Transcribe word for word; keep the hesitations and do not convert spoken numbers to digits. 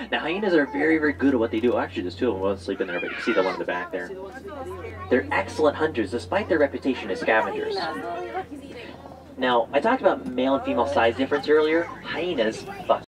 Now, hyenas are very, very good at what they do. Actually, there's two of them both sleep in there, but you can see the one in the back there. They're excellent hunters, despite their reputation as scavengers. Now, I talked about male and female size difference earlier. Hyenas fuck